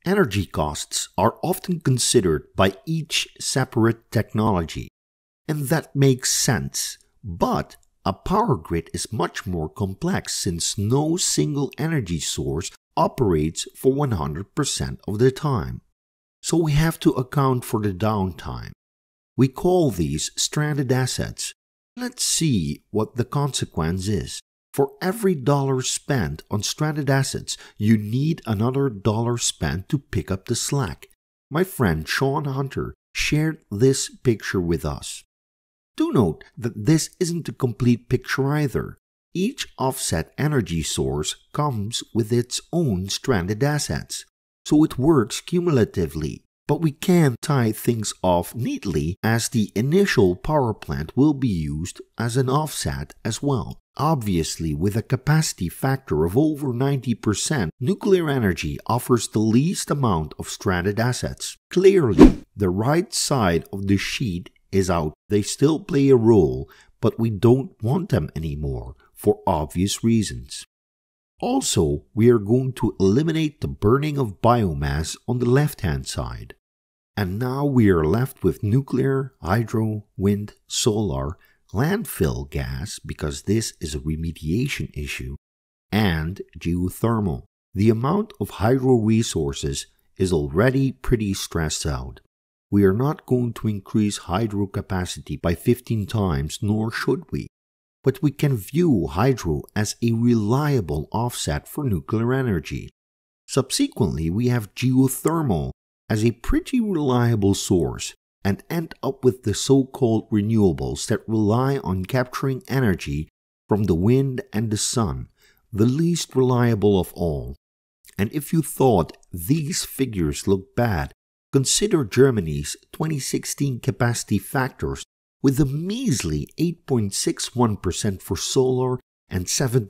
Energy costs are often considered by each separate technology, and that makes sense. But a power grid is much more complex since no single energy source operates for 100% of the time. So we have to account for the downtime. We call these stranded assets. Let's see what the consequence is. For every dollar spent on stranded assets, you need another dollar spent to pick up the slack. My friend Sean Hunter shared this picture with us. Do note that this isn't a complete picture either. Each offset energy source comes with its own stranded assets, so it works cumulatively. But we can tie things off neatly as the initial power plant will be used as an offset as well. Obviously, with a capacity factor of over 90%, nuclear energy offers the least amount of stranded assets. Clearly, the right side of the sheet is out. They still play a role, but we don't want them anymore for obvious reasons. Also, we are going to eliminate the burning of biomass on the left-hand side. And now we are left with nuclear, hydro, wind, solar, landfill gas, because this is a remediation issue, and geothermal. The amount of hydro resources is already pretty stressed out. We are not going to increase hydro capacity by 15 times, nor should we. But we can view hydro as a reliable offset for nuclear energy. Subsequently, we have geothermal as a pretty reliable source and end up with the so-called renewables that rely on capturing energy from the wind and the sun, the least reliable of all. And if you thought these figures look bad, consider Germany's 2016 capacity factors with a measly 8.61% for solar and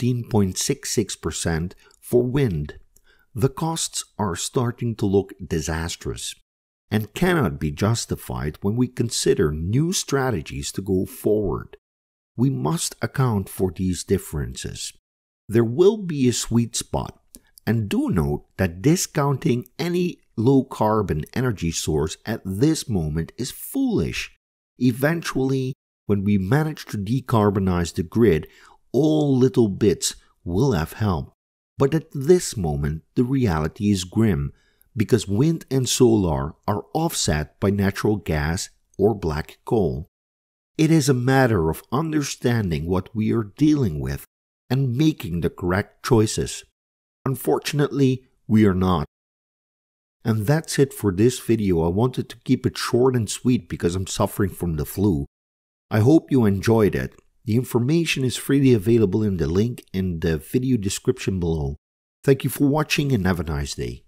17.66% for wind. The costs are starting to look disastrous and cannot be justified when we consider new strategies to go forward. We must account for these differences. There will be a sweet spot, and do note that discounting any low-carbon energy source at this moment is foolish. Eventually, when we manage to decarbonize the grid, all little bits will have help. But at this moment, the reality is grim, because wind and solar are offset by natural gas or black coal. It is a matter of understanding what we are dealing with and making the correct choices. Unfortunately, we are not. And that's it for this video. I wanted to keep it short and sweet because I'm suffering from the flu. I hope you enjoyed it. The information is freely available in the link in the video description below. Thank you for watching and have a nice day.